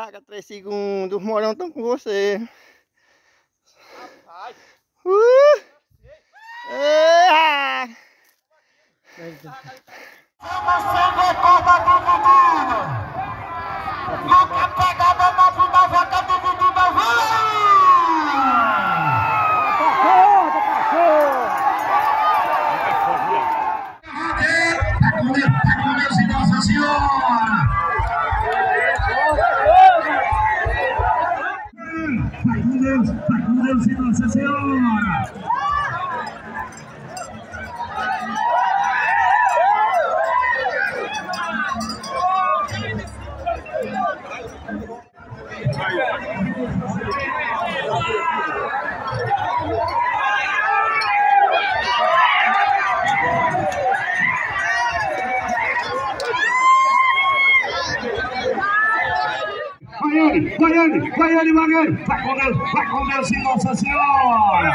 fraca, 3 segundos. Os morão estão com você. Rapaz. Você recorda do menino. Nunca pegada na vida, vaca do Dudu da Tá com Deus e Nossa Senhora. Vai com Deus e Nossa Senhora. Vai ele, Magueiro! Vai com Deus e Nossa Senhora!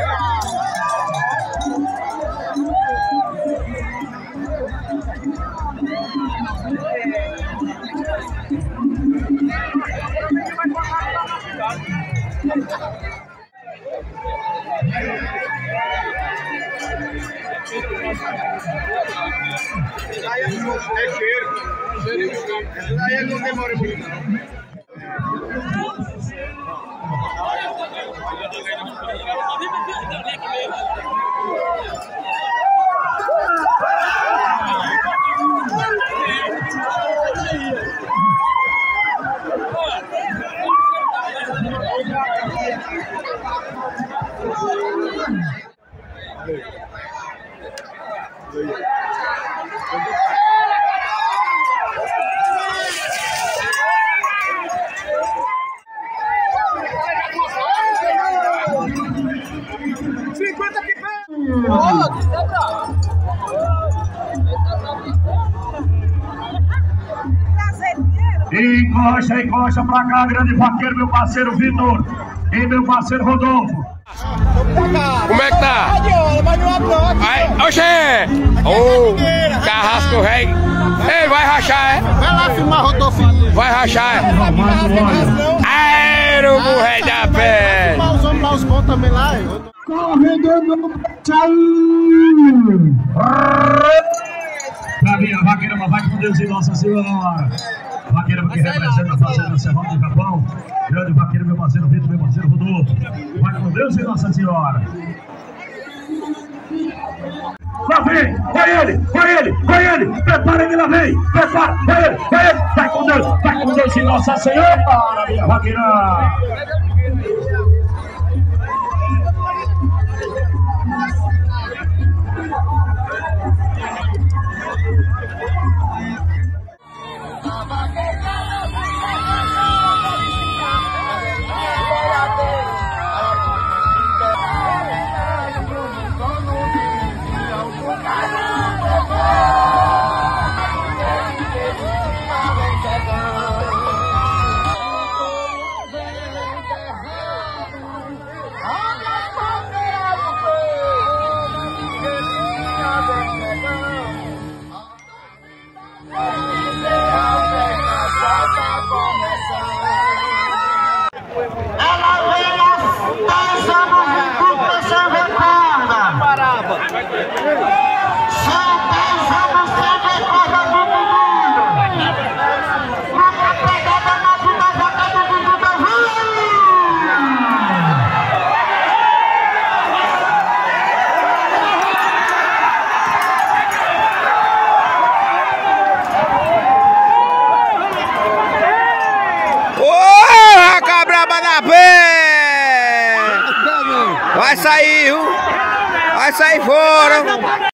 É cheiro. Aí não demora muito. Encosta pra cá, grande vaqueiro, meu parceiro Vitor e meu parceiro Rodolfo. Como é que tá? Vai, oxê! Ô, carrasco velho. Ei, vai rachar, é? Vai lá filmar, Rodolfo. Vai rachar, é? Aero, o rei da pé. Os homens lá, os bons também lá. Corredor do tchau! Bravinha, vaqueira, vai com Deus e Nossa Senhora. Vaqueira que representa a fazenda Serrão do Capão. Grande vaqueiro, meu parceiro Vitor, meu parceiro Rodolfo. Vai com Deus e Nossa Senhora. Lá vem, vai ele. Prepara ele, lá vem. Prepara, vai ele. Vai com Deus e Nossa Senhora. Minha vaqueira. Vai sair fora.